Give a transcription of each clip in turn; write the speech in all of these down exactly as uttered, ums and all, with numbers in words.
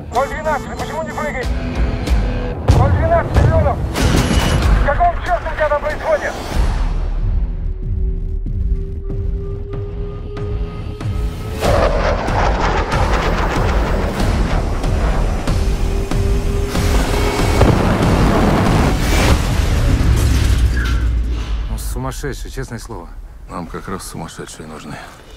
ноль двенадцать, почему не прыгай? ноль двенадцать миллионов! В каком черте у тебя там происходит? Он сумасшедший, честное слово. Нам как раз сумасшедшие нужны.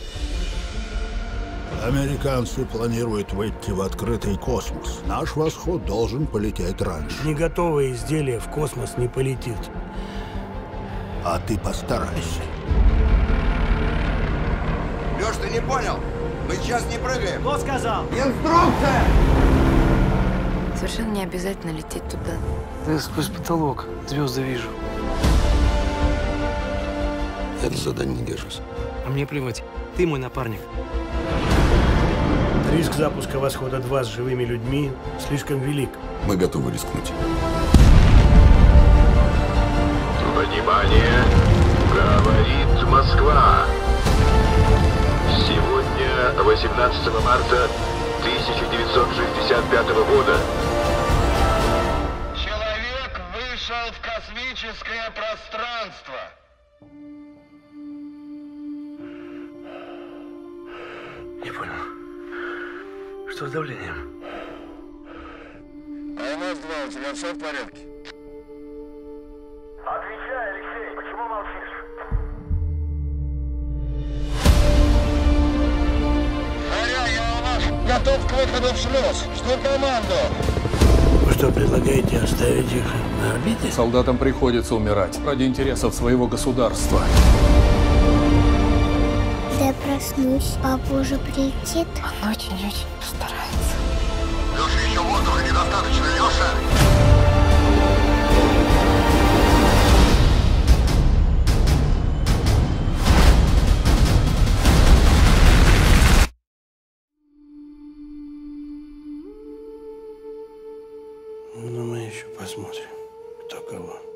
Американцы планируют выйти в открытый космос. Наш восход должен полететь раньше. Не готовое изделие в космос не полетит. А ты постарайся. Лёш, ты не понял? Мы сейчас не прыгаем. Кто сказал? Инструкция! Совершенно не обязательно лететь туда. Да я сквозь потолок звезды вижу. Я на задании не держусь. А мне плевать. Ты мой напарник. Риск запуска восхода два с живыми людьми слишком велик. Мы готовы рискнуть. Внимание! Говорит Москва! Сегодня, восемнадцатого марта тысяча девятьсот шестьдесят пятого года, Человек вышел в космическое пространство. Не понял. Что с давлением? А у нас два, у тебя все в порядке? Отвечай, Алексей, почему молчишь? Заря, я у нас готов к выходу в шлюз. Жду команду. Вы что, предлагаете оставить их на орбите? Солдатам приходится умирать ради интересов своего государства. Я проснусь, папа уже прилетит. Он очень-очень постарается. Лёша, еще воздуха недостаточно, Лёша! Ну, мы еще посмотрим, кто кого.